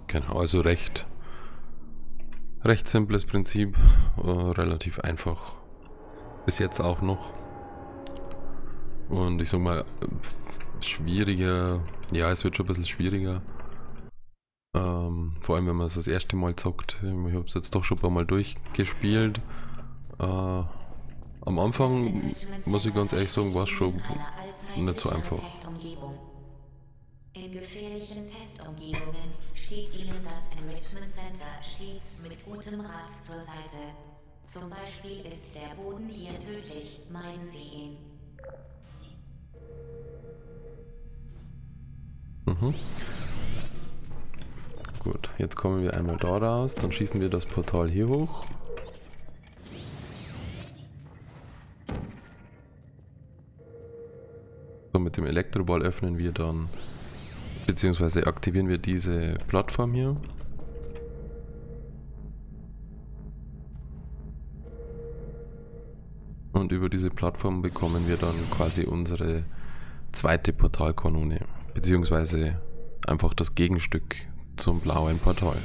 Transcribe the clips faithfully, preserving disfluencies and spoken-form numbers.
Genau, also recht, recht simples Prinzip, äh, relativ einfach. Bis jetzt auch noch. Und ich sag mal, schwieriger, ja, es wird schon ein bisschen schwieriger. Ähm, vor allem, wenn man es das erste Mal zockt. Ich habe es jetzt doch schon ein paar Mal durchgespielt. Äh, am Anfang, muss ich ganz ehrlich sagen, war es schon nicht so einfach. In gefährlichen Testumgebungen steht Ihnen das Enrichment Center stets mit gutem Rat zur Seite. Zum Beispiel ist der Boden hier tödlich, meiden Sie ihn. Mhm. Gut, jetzt kommen wir einmal da raus, dann schießen wir das Portal hier hoch. So, mit dem Elektroball öffnen wir dann, beziehungsweise aktivieren wir diese Plattform hier. Und über diese Plattform bekommen wir dann quasi unsere zweite Portalkanone, beziehungsweise einfach das Gegenstück zum blauen Portal.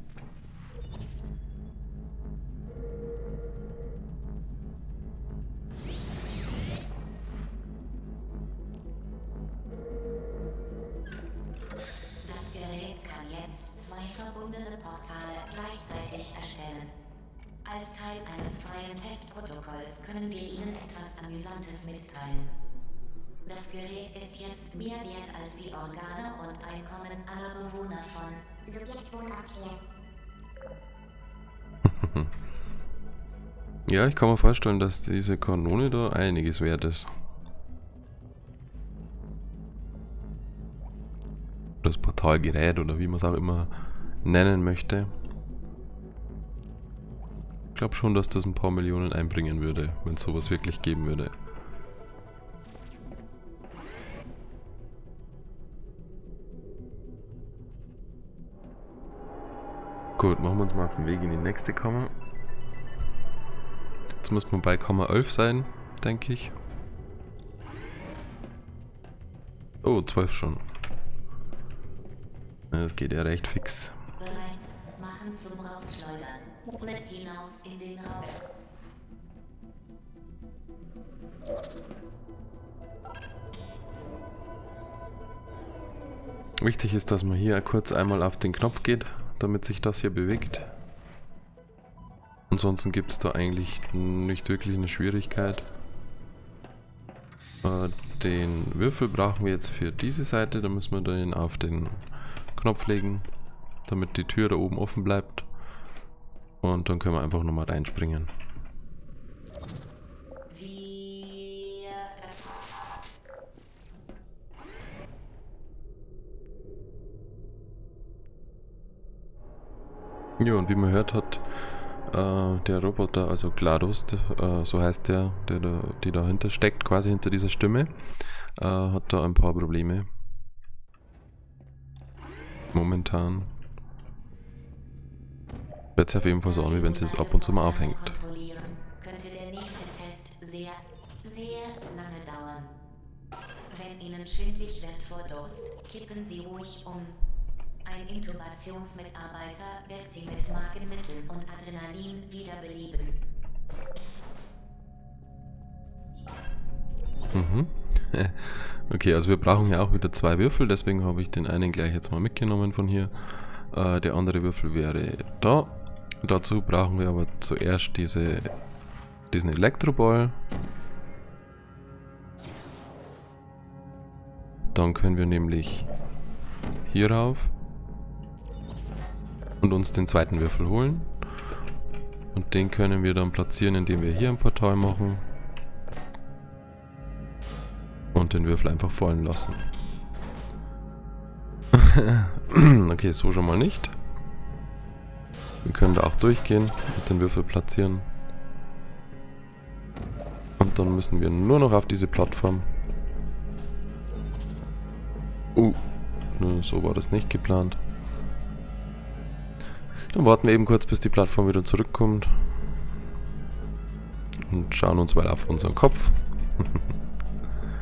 Das Gerät kann jetzt zwei verbundene Portale gleichzeitig erstellen. Als Teil eines freien Testprotokolls können wir Ihnen etwas Amüsantes mitteilen. Das Gerät ist jetzt mehr wert als die Organe und Einkommen aller Bewohner von Subjektwohnort hier. Ja, ich kann mir vorstellen, dass diese Kanone da einiges wert ist. Das Portalgerät oder wie man es auch immer nennen möchte. Ich glaube schon, dass das ein paar Millionen einbringen würde, wenn es sowas wirklich geben würde. Gut, machen wir uns mal auf den Weg in die nächste Kammer. Jetzt muss man bei Kammer elf sein, denke ich. Oh, zwölf schon. Das geht ja recht fix. Bereit machen zum Rausschleudern. Hinaus in den Raum. Wichtig ist, dass man hier kurz einmal auf den Knopf geht, damit sich das hier bewegt. Ansonsten gibt es da eigentlich nicht wirklich eine Schwierigkeit. Äh, den Würfel brauchen wir jetzt für diese Seite, da müssen wir den auf den Knopf legen, damit die Tür da oben offen bleibt. Und dann können wir einfach nochmal reinspringen. Wir... Ja, und wie man hört hat, äh, der Roboter, also GLaDOS, der, äh, so heißt der, der da, die dahinter steckt, quasi hinter dieser Stimme, äh, hat da ein paar Probleme. Momentan. Hört sich auf jeden Fall so an, wie wenn es jetzt ab und zu mal aufhängt. Könnte der nächste Test sehr, sehr lange dauern. Wenn Ihnen schwindlig wird vor Durst, kippen Sie ruhig um. Ein Intubationsmitarbeiter wird Sie mit Magenmitteln und Adrenalin wiederbeleben. Mhm. Okay, also wir brauchen ja auch wieder zwei Würfel, deswegen habe ich den einen gleich jetzt mal mitgenommen von hier. Äh, der andere Würfel wäre da. Dazu brauchen wir aber zuerst diese, diesen Elektroball. Dann können wir nämlich hier rauf und uns den zweiten Würfel holen. Und den können wir dann platzieren, indem wir hier ein Portal machen. Und den Würfel einfach fallen lassen. Okay, so schon mal nicht. Wir können da auch durchgehen und den Würfel platzieren. Und dann müssen wir nur noch auf diese Plattform. Uh, so war das nicht geplant. Dann warten wir eben kurz, bis die Plattform wieder zurückkommt. Und schauen uns mal auf unseren Kopf.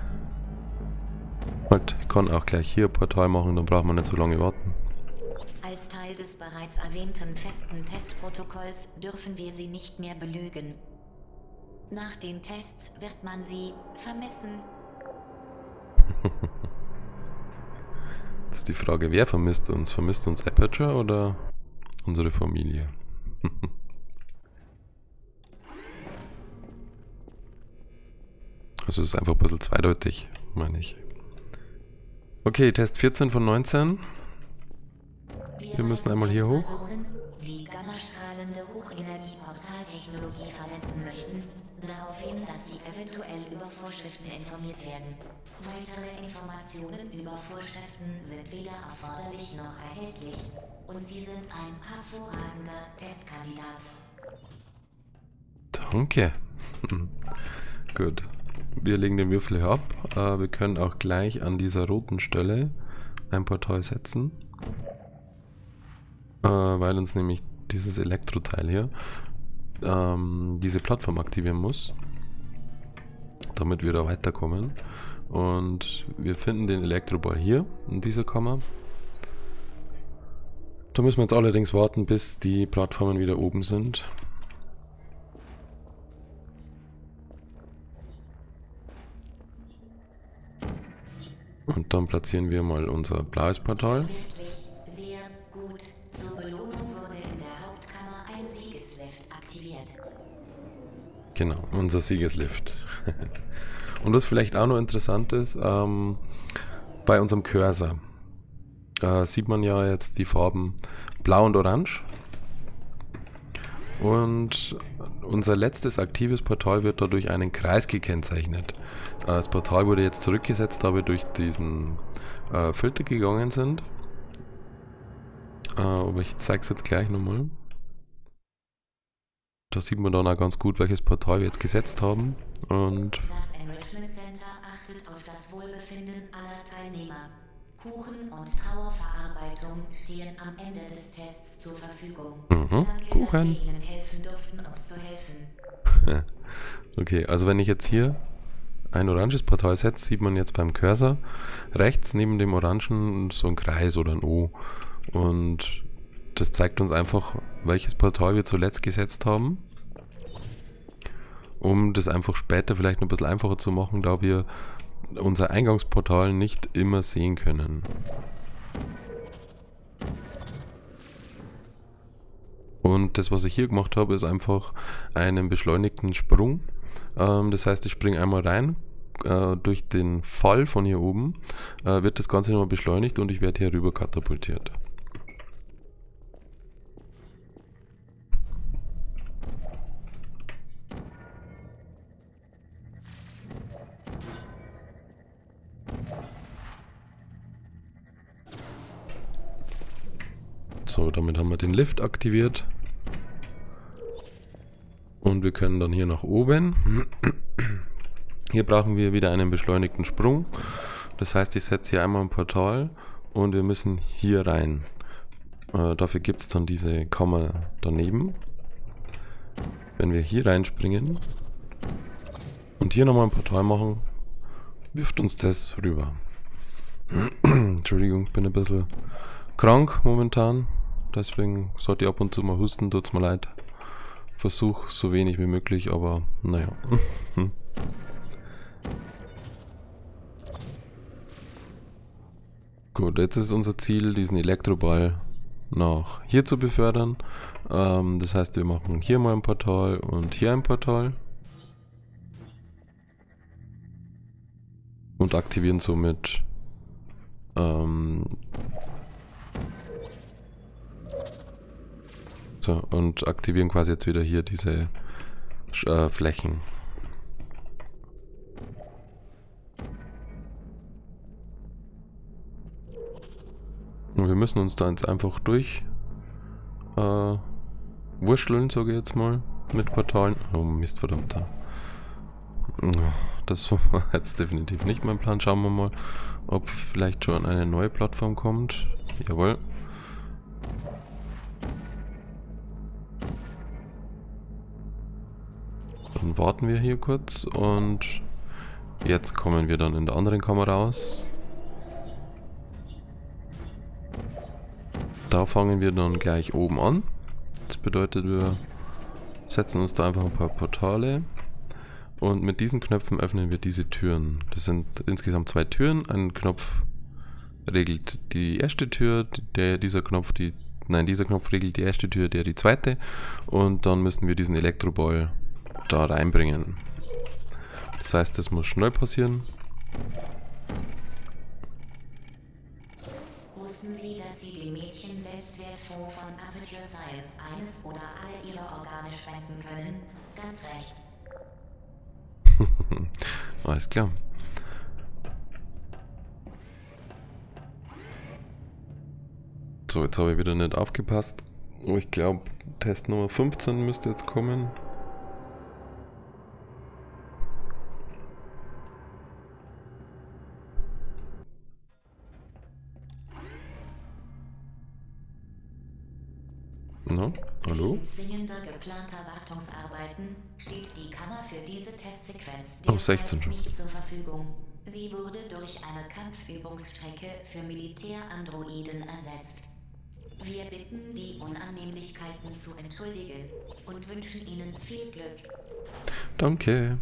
Halt, ich kann auch gleich hier ein Portal machen, dann braucht man nicht so lange warten. Als Teil des bereits erwähnten festen Testprotokolls dürfen wir sie nicht mehr belügen. Nach den Tests wird man sie vermissen. Das ist die Frage, wer vermisst uns? Vermisst uns Aperture oder unsere Familie? Also es ist einfach ein bisschen zweideutig, meine ich. Okay, Test vierzehn von neunzehn. Wir müssen einmal hier hoch. Personen, die gammastrahlende Hochenergie-Portaltechnologie verwenden möchten, darauf hin, dass sie eventuell über Vorschriften informiert werden. Weitere Informationen über Vorschriften sind weder erforderlich noch erhältlich und sie sind ein hervorragender Testkandidat. Danke. Gut. Wir legen den Würfel hier ab. Äh, wir können auch gleich an dieser roten Stelle ein Portal setzen. Äh, weil uns nämlich dieses Elektroteil hier ähm, diese Plattform aktivieren muss. Damit wir da weiterkommen. Und wir finden den Elektroball hier in dieser Kammer. Da müssen wir jetzt allerdings warten, bis die Plattformen wieder oben sind. Und dann platzieren wir mal unser blaues Portal. Wirklich sehr gut. Zur Belohnung wurde in der Hauptkammer ein Siegeslift aktiviert. Genau, unser Siegeslift. Und was vielleicht auch noch interessant ist, ähm, bei unserem Cursor äh, sieht man ja jetzt die Farben Blau und Orange. Und unser letztes aktives Portal wird dadurch einen Kreis gekennzeichnet. Äh, das Portal wurde jetzt zurückgesetzt, da wir durch diesen äh, Filter gegangen sind. Äh, aber ich zeige es jetzt gleich nochmal. Da sieht man dann auch ganz gut, welches Portal wir jetzt gesetzt haben. Und Das Enrichment Center achtet auf das Wohlbefinden aller Teilnehmer. Kuchen und Trauerverarbeitung stehen am Ende des Tests zur Verfügung. Mhm, Danke, Kuchen. dass wir Ihnen helfen durften, uns zu helfen. okay, also wenn ich jetzt hier ein oranges Portal setze, sieht man jetzt beim Cursor rechts neben dem Orangen so ein Kreis oder ein O. Und das zeigt uns einfach, welches Portal wir zuletzt gesetzt haben. Um das einfach später vielleicht noch ein bisschen einfacher zu machen, da wir unser Eingangsportal nicht immer sehen können. Und das, was ich hier gemacht habe, ist einfach einen beschleunigten Sprung. Ähm, das heißt, ich springe einmal rein. Äh, durch den Fall von hier oben äh, wird das Ganze nochmal beschleunigt und ich werde hier rüber katapultiert. So, damit haben wir den Lift aktiviert. Und wir können dann hier nach oben. Hier brauchen wir wieder einen beschleunigten Sprung. Das heißt, ich setze hier einmal ein Portal und wir müssen hier rein. Äh, dafür gibt es dann diese Kammer daneben. Wenn wir hier reinspringen und hier nochmal ein Portal machen, wirft uns das rüber. Entschuldigung, ich bin ein bisschen krank momentan. Deswegen sollte ich ab und zu mal husten, tut's mir leid. Versuch so wenig wie möglich, aber naja. Gut, jetzt ist unser Ziel, diesen Elektroball nach hier zu befördern. Ähm, das heißt, wir machen hier mal ein Portal und hier ein Portal. Und aktivieren somit ähm, so, und aktivieren quasi jetzt wieder hier diese äh, Flächen. Und wir müssen uns da jetzt einfach durch äh, wurschteln, sage ich jetzt mal, mit Portalen. Oh Mist, verdammter. Das war jetzt definitiv nicht mein Plan. Schauen wir mal, ob vielleicht schon eine neue Plattform kommt. Jawohl. Dann warten wir hier kurz und jetzt kommen wir dann in der anderen Kammer raus. Da fangen wir dann gleich oben an. Das bedeutet, wir setzen uns da einfach ein paar Portale und mit diesen Knöpfen öffnen wir diese Türen. Das sind insgesamt zwei Türen. Ein Knopf regelt die erste Tür, der dieser Knopf die nein, dieser Knopf regelt die erste Tür, der die zweite, und dann müssen wir diesen Elektroball da reinbringen. Das heißt, das muss schnell passieren. Wussten Sie, dass Sie dem Mädchen Selbstwertfonds von Aperture Science eines oder alle ihre Organe spenden können? Ganz recht. Alles klar. So, jetzt habe ich wieder nicht aufgepasst. Oh, ich glaube, Test Nummer fünfzehn müsste jetzt kommen. No? Hallo? Wegen zwingender geplanter Wartungsarbeiten steht die Kammer für diese Testsequenz Oh, sechzehn derzeit schon. nicht zur Verfügung. Sie wurde durch eine Kampfübungsstrecke für Militärandroiden ersetzt. Wir bitten, die Unannehmlichkeiten zu entschuldigen und wünschen Ihnen viel Glück. Danke.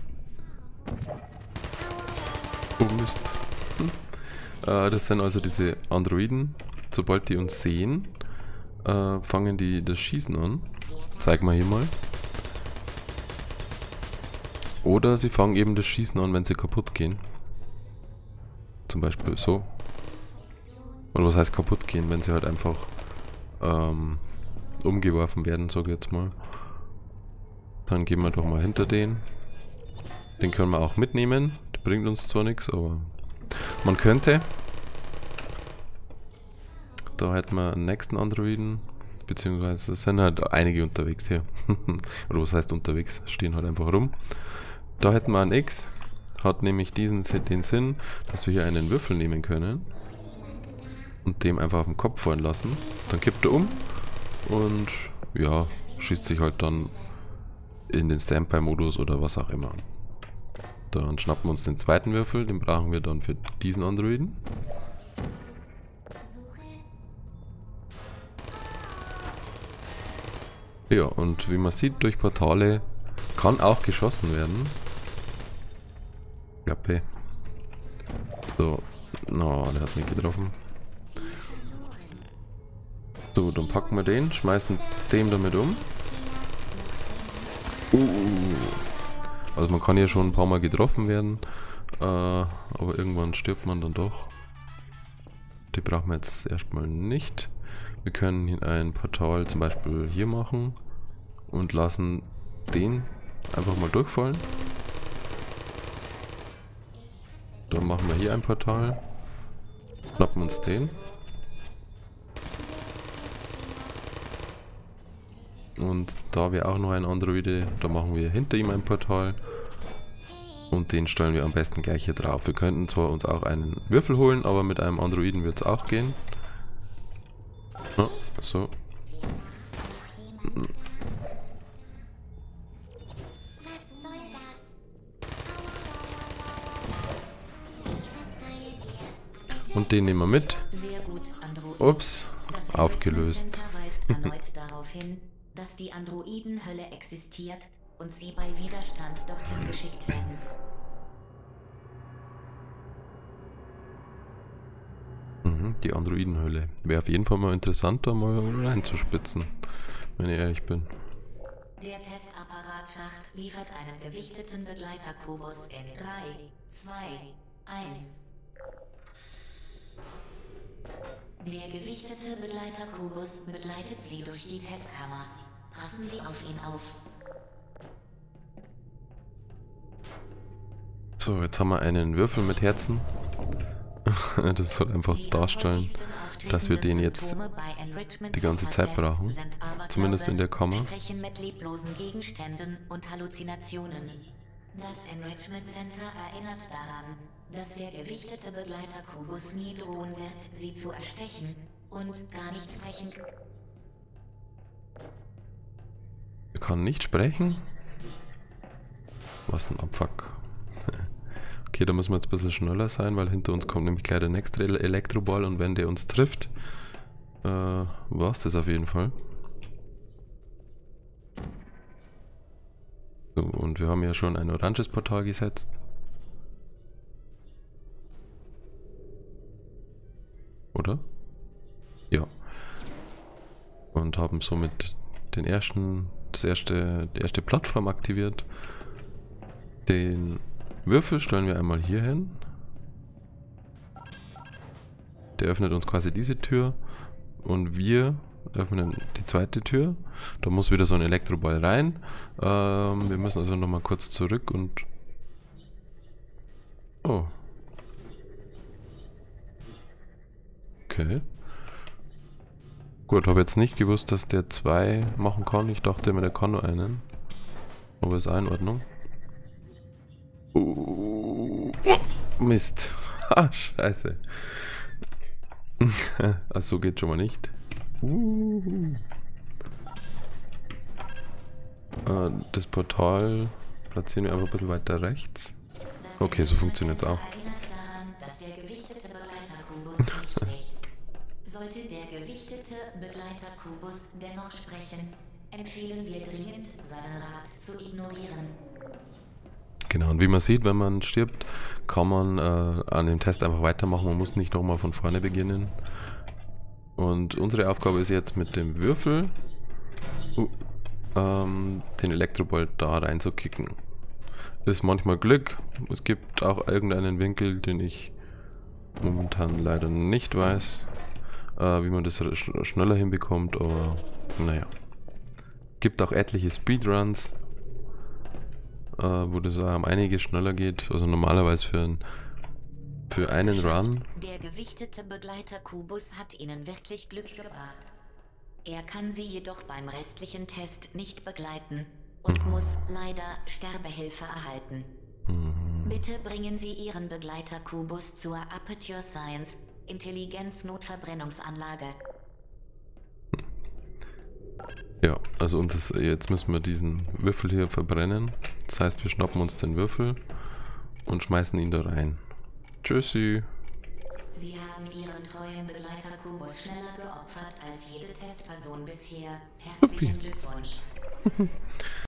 Oh Mist. Hm. Äh, das sind also diese Androiden. Sobald die uns sehen, äh, fangen die das Schießen an. Zeig mal hier mal. Oder sie fangen eben das Schießen an, wenn sie kaputt gehen. Zum Beispiel so. Oder was heißt kaputt gehen, wenn sie halt einfach ähm, umgeworfen werden, sag ich jetzt mal. Dann gehen wir doch mal hinter den. Den können wir auch mitnehmen. Der bringt uns zwar nichts, aber man könnte. Da hätten wir einen nächsten Androiden. Beziehungsweise es sind halt einige unterwegs hier. Oder was heißt unterwegs? Stehen halt einfach rum. Da hätten wir einen X. Hat nämlich diesen den Sinn, dass wir hier einen Würfel nehmen können. Und dem einfach auf den Kopf fallen lassen. Dann kippt er um. Und ja, schießt sich halt dann in den Standby-Modus oder was auch immer. Dann schnappen wir uns den zweiten Würfel. Den brauchen wir dann für diesen Androiden. Ja, und wie man sieht, durch Portale kann auch geschossen werden. Klappe. So. No, der hat nicht getroffen. So, dann packen wir den, schmeißen den damit um. Uh. Also man kann hier schon ein paar Mal getroffen werden. Äh, aber irgendwann stirbt man dann doch. Die brauchen wir jetzt erstmal nicht. Wir können hier ein Portal zum Beispiel hier machen und lassen den einfach mal durchfallen. Dann machen wir hier ein Portal, schnappen uns den und da wäre auch noch ein Androide, da machen wir hinter ihm ein Portal und den stellen wir am besten gleich hier drauf. Wir könnten zwar uns auch einen Würfel holen, aber mit einem Androiden wird es auch gehen. Oh, so. Und den nehmen wir mit. Sehr gut, Android. Ups, Das aufgelöst. Center weist erneut darauf hin, dass die Androidenhölle existiert und sie bei Widerstand dorthin geschickt werden. Mhm, die Androidenhölle. Wäre auf jeden Fall mal interessant, da mal reinzuspitzen, wenn ich ehrlich bin. Der Testapparatschacht liefert einen gewichteten Begleiterkubus in drei, zwei, eins. Der gewichtete Begleiterkubus begleitet Sie durch die Testkammer. Passen Sie auf ihn auf. So, jetzt haben wir einen Würfel mit Herzen. Das soll einfach Die darstellen, am dass wir den jetzt Symptome bei Enrichment die ganze Zeit Center brauchen. Tests sind Aberglaube, Zumindest in der Kammer. Sprechen mit leblosen Gegenständen und Halluzinationen. Das Enrichment Center erinnert daran, dass der gewichtete Begleiterkubus nie drohen wird, Sie zu erstechen und gar nicht sprechen. Er kann nicht sprechen? Was ein Abfuck. Okay, da müssen wir jetzt ein bisschen schneller sein, weil hinter uns kommt nämlich gleich der nächste Elektroball und wenn der uns trifft, äh, war es das auf jeden Fall. So, und wir haben ja schon ein oranges Portal gesetzt. Oder? Ja. Und haben somit den ersten, das erste, die erste Plattform aktiviert. Den Würfel stellen wir einmal hier hin. Der öffnet uns quasi diese Tür. Und wir öffnen die zweite Tür. Da muss wieder so ein Elektroball rein. Ähm, wir müssen also nochmal kurz zurück und... Oh. Okay. Gut, habe jetzt nicht gewusst, dass der zwei machen kann. Ich dachte immer, der kann nur einen. Aber ist auch in Ordnung. Uh, oh, Mist. Ah, scheiße. Ach so, geht schon mal nicht. Uh. Äh, das Portal platzieren wir einfach ein bisschen weiter rechts. Okay, so funktioniert es auch. Sollte der gewichtete Begleiter-Kubus dennoch sprechen, empfehlen wir dringend, seinen Rat zu ignorieren. Genau, und wie man sieht, wenn man stirbt, kann man äh, an dem Test einfach weitermachen. Man muss nicht nochmal von vorne beginnen. Und unsere Aufgabe ist jetzt mit dem Würfel uh, ähm, den Elektroball da reinzukicken. Ist manchmal Glück. Es gibt auch irgendeinen Winkel, den ich momentan leider nicht weiß, äh, wie man das sch schneller hinbekommt, aber naja. Gibt auch etliche Speedruns, äh, wo das um einiges schneller geht. Also normalerweise für, ein, für einen Run. Der gewichtete Begleiter-Kubus hat Ihnen wirklich Glück gebracht. Er kann Sie jedoch beim restlichen Test nicht begleiten und mhm. muss leider Sterbehilfe erhalten. Mhm. Bitte bringen Sie Ihren Begleiter-Kubus zur Aperture Science Intelligenz-Notverbrennungsanlage. Ja, also uns ist, jetzt müssen wir diesen Würfel hier verbrennen. Das heißt, wir schnappen uns den Würfel und schmeißen ihn da rein. Tschüssi. Sie haben Ihren treuen Begleiter-Kubus schneller geopfert als jede Testperson bisher. Herzlichen Glückwunsch.